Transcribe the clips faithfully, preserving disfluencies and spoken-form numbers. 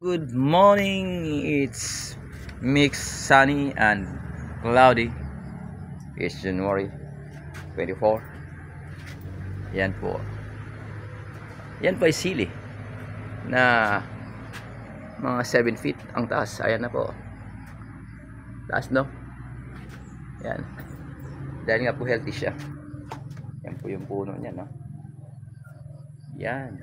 Good morning. It's mixed sunny and cloudy. It's January twenty-fourth. Yan po. Yan po ay sili na mga seven feet ang taas. Ayan na po. Taas, no? Yan. Dahil nga po healthy siya. Yan po yung puno niya, no? Yan.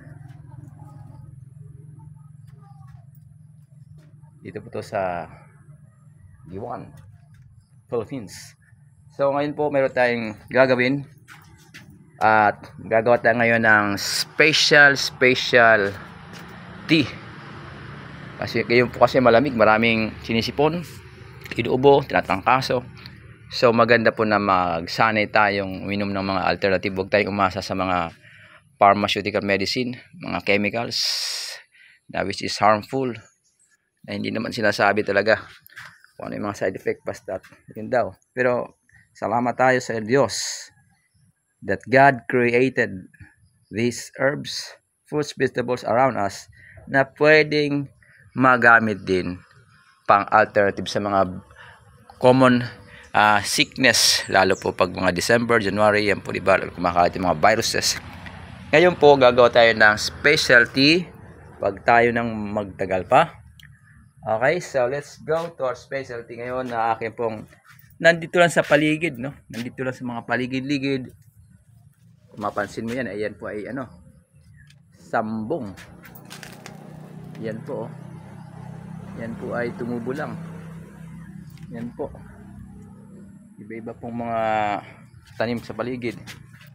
Dito po to sa Guiuan, Philippines. So ngayon po meron tayong gagawin. At gagawa tayo ngayon ng special special tea. Kasi ngayon po kasi malamig, maraming sinisipon, inuubo, tinatangkaso. So maganda po na magsanay tayong uminom ng mga alternative. Huwag tayong umasa sa mga pharmaceutical medicine, mga chemicals na which is harmful, na hindi naman sinasabi talaga kung ano yung mga side effect, basta yun daw. Pero salamat tayo sa Diyos that God created these herbs, fruits, vegetables around us na pwedeng magamit din pang alternative sa mga common uh, sickness, lalo po pag mga December, January, yan po diba, kumakalat yung mga viruses. Ngayon po gagawa tayo ng specialty pag tayo nang magtagal pa. Okay, so let's go to our specialty ngayon na akin pong nandito lang sa paligid, no? Nandito lang sa mga paligid-ligid. Kung mapansin mo yan, ayan po ay ano, sambong. Yan po, oh. Yan po ay tumubo lang. Yan po. Iba-iba pong mga tanim sa paligid.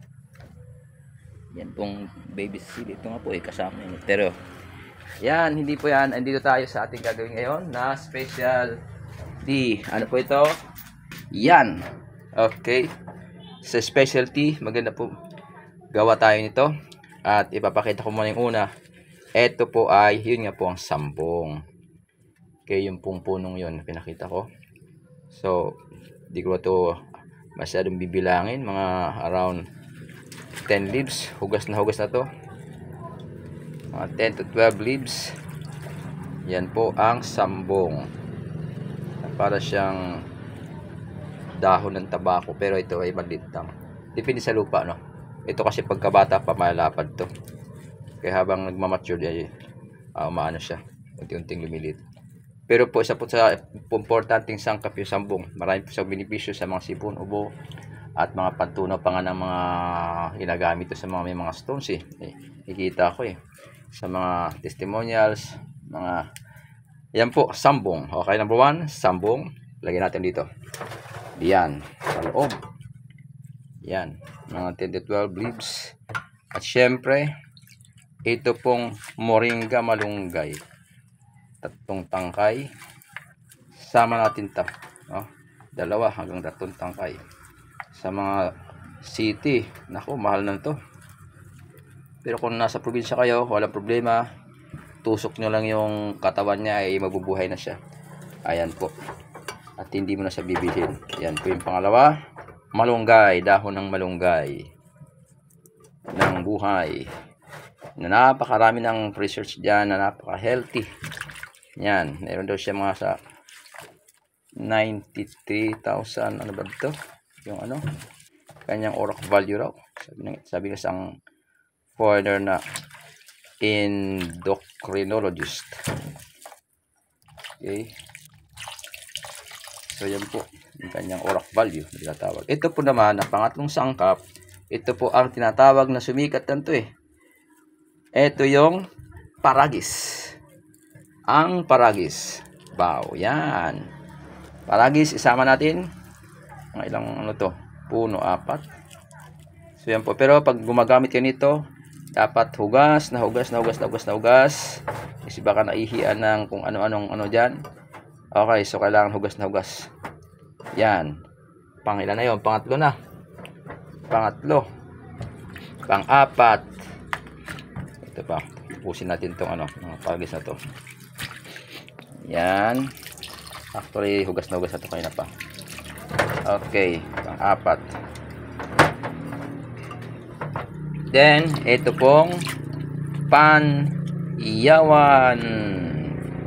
Yan pong baby seed. Ito nga po ay kasama yun. Pero yan, hindi po yan. Andito tayo sa ating gagawin ngayon na special tea. Ano po ito? Yan. Okay. Sa specialty, maganda po gawa tayo nito. At ipapakita ko muna yung una. Ito po ay, yun nga po ang sambong. Okay, yung pong punong yun pinakita ko. So, di ko ito masyadong bibilangin. Mga around ten leaves. Hugas na hugas na to. Mga ten to twelve leaves. Yan po ang sambong. Para siyang dahon ng tabako, pero ito ay maliit lang. Depende sa lupa, no? Ito kasi pagkabata pa malapad to. Kaya habang nagmamature ay uh, umaano siya, unti-unting lumilit. Pero po isa po sa importanteng sangkap yung sambong. Marami po sa benepisyo sa mga sipon, ubo, at mga pantunaw pa nga ng mga ginagamit sa mga may mga stones eh. eh Ikita ko eh sa mga testimonials, mga yan po, sambong. Okay, number one, sambong. Lagyan natin dito. Diyan, sa loob. Yan, mga ten to twelve leaves. At syempre, ito pong moringa malunggay. Tatlong tangkay. Sama natin ito. No? Dalawa hanggang tatlong tangkay. Sa mga city, naku, mahal na ito. Pero kung nasa probinsya kayo, walang problema. Tusok nyo lang yung katawan niya, ay mabubuhay na siya. Ayan po. At hindi mo na siya bibilhin. Yan po yung pangalawa. Malunggay. Dahon ng malunggay. Ng buhay. Na napakarami ng research dyan na napaka-healthy. Yan. Meron daw siya mga sa ninety-three thousand. Ano ba ito? Yung ano? Kanyang orak value raw. Sabi nga, sabi nga sang foreigner na endocrinologist. Okay. So yan po yung kanyang orak value na tinatawag. Ito po naman, ang pangatlong sangkap, ito po ang tinatawag na sumikat nito eh. Ito yung paragis. Ang paragis. Wow, yan. Paragis, isama natin. Ang ilang ano to? Puno, apat. So yan po. Pero pag gumagamit kayo nito, dapat hugas na hugas na hugas na hugas na hugas. Kasi baka naihian ng kung ano-anong ano dyan. Okay, so kailangan hugas na hugas. Yan. Pangilan na yun? Pangatlo na. Pangatlo. Pang-apat. Ito pa. Pusin natin itong ano, mga paragis na to. Yan. Actually, hugas na hugas na ito kayo na pa. Okay, pang-apat. Then, ito pong pan-iyawan.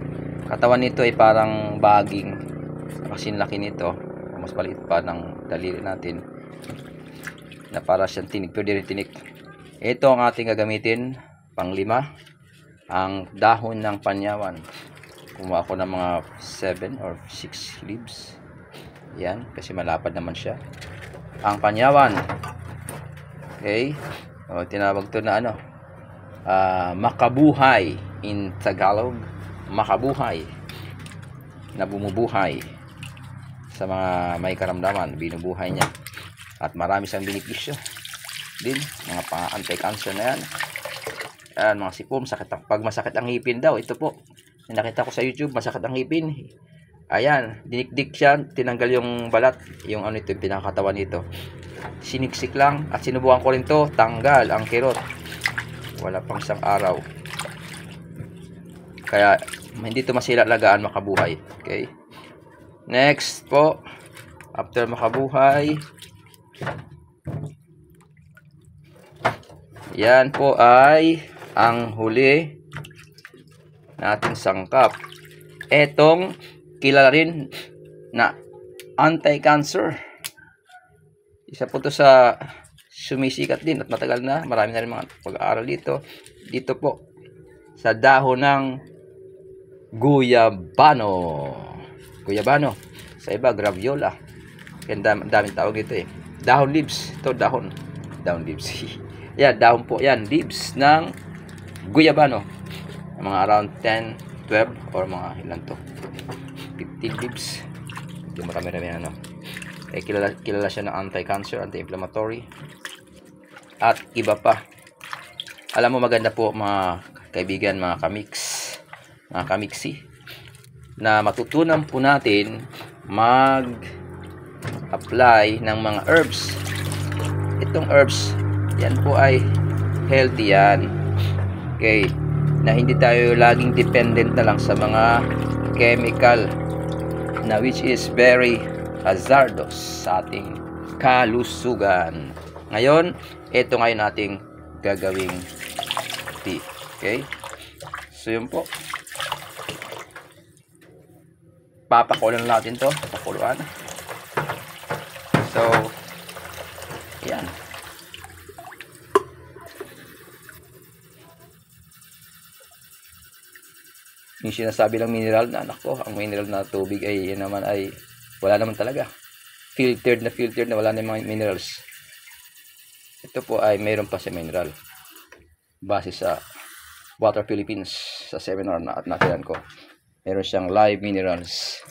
katawan nito ay parang baging. Kasi laki nito. Mas maliit pa ng daliri natin. Na para siyang tinik. Pwede rin tinik. Ito ang ating gagamitin. Panglima. Ang dahon ng panyawan. Kumuha ako ng mga seven or six leaves. Yan. Kasi malapad naman siya. Ang panyawan. Okay. O, tinawag to na ano. Uh, makabuhay in Tagalog. Makabuhay. Na bumubuhay. Sa mga may karamdaman. Binubuhay niya. At marami siyang benepisyo. Din. Mga pa-anti-cancer na yan. Ayan, mga sipom. Sakit, pag masakit ang ngipin daw. Ito po. Nakita ko sa YouTube. Masakit ang ngipin. Ayan. Dinikdik siya. Tinanggal yung balat. Yung ano ito. Yung pinakatawan nito. Siniksik lang. At sinubukan ko rin to. Tanggal ang kirot. Wala pang isang araw. Kaya hindi ito masila lagaan, makabuhay. Okay. Next po. After makabuhay. Yan po ay ang huli nating sangkap. Etong kilala rin na anti-cancer. Isa po to sa sumisikat din at matagal na. Marami na rin mga pag-aaral dito. Dito po sa dahon ng guyabano. Guyabano. Sa iba, graviola. Kaya dam daming tawag ito eh. Dahon leaves. Ito, dahon. Dahon leaves. Yan, dahon po. Yan, leaves ng guyabano. Mga around ten, twelve or mga ilan to. fifteen leaves. Hindi marami-rami ano. Eh, kilala, kilala siya ng anti-cancer, anti-inflammatory. At iba pa. Alam mo, maganda po mga kaibigan, mga kamix. Mga kamixi. Na matutunan po natin mag-apply ng mga herbs. Itong herbs, yan po ay healthy yan. Okay. Na hindi tayo laging dependent na lang sa mga chemical na which is very hazardous sa ating kalusugan. Ngayon, ito ngayon nating gagawing tea. Okay? So, yun po. Papakulan natin to. Papakuluan. So, yan. Yung sinasabi lang mineral na anak ko, ang mineral na tubig ay yan naman ay wala naman talaga. Filtered na filtered na wala na mga minerals. Ito po ay mayroon pa sa mineral. Base sa Water Philippines sa seminar na at natilan ko. Meron siyang live minerals.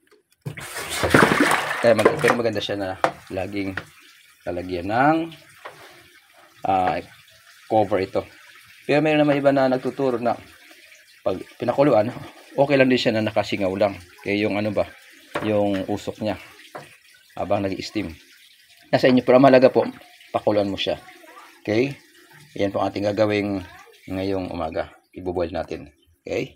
Kaya mag pero maganda siya na laging lalagyan ng uh, cover ito. Pero mayroon naman iba na nagtuturo na pag pinakuluan, okay lang din siya na nakasingaw lang. Kaya yung ano ba, yung usok niya habang nag-steam. Nasa inyo, pero mahalaga po, pakuluan mo siya. Okay? Yan po ang ating gagawing ngayong umaga. Ibuboil natin. Okay?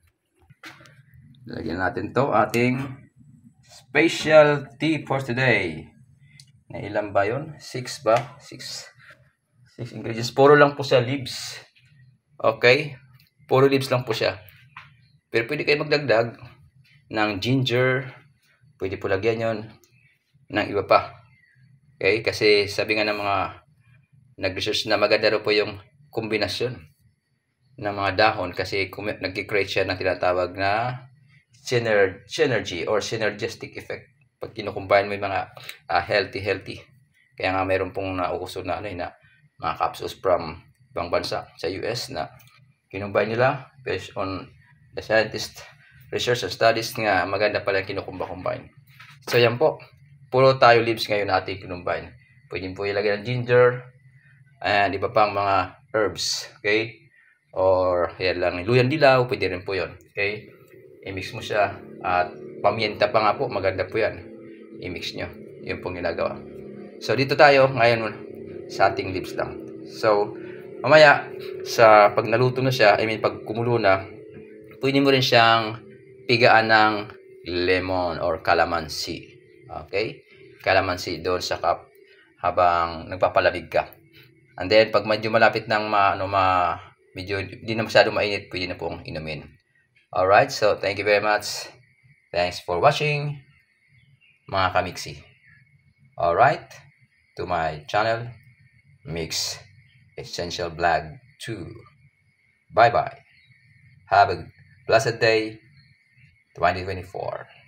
Lagyan natin to ating special tea for today. Na ilan ba yun? Six ba? Six. Six ingredients. Puro lang po sa leaves. Okay? Puro leaves lang po siya. Pero pwede kayo magdagdag ng ginger. Pwede po lagyan yon ng iba pa. Okay? Kasi sabi nga ng mga nag-research na maganda rin po yung kombinasyon ng mga dahon. Kasi nag-create siya ng tinatawag na synergy or synergistic effect. Pag kinukumbine mo yung mga uh, healthy, healthy. Kaya nga mayroon pong nauuso na, ano, na mga capsules from ibang bansa sa U S na kinumbine nila based on the scientist research and studies nga maganda pala yung kinukumba-combine. So yan po, puro tayo leaves ngayon natin kinumbine. Pwede po ilagay ng ginger and iba pang mga herbs, okay? Or yan lang, luyan dilaw, pwede rin po yun, okay? I-mix mo siya at pamienta pa nga po, maganda po yan. I-mix nyo, yun pong ginagawa. So dito tayo ngayon sa ating leaves lang. So mamaya, sa pag naluto na siya, I mean, pag kumulo na, pwede mo rin siyang pigaan ng lemon or calamansi. Okay? Calamansi doon sa cup habang nagpapalamig ka. And then, pag medyo malapit ng ma, ano, ma, medyo hindi na masyado mainit, pwede na pong inumin. Alright, so thank you very much. Thanks for watching, mga kamiksi. Alright, to my channel, Mix Essential Vlog two. Bye-bye. Have a blessed day, twenty twenty-four.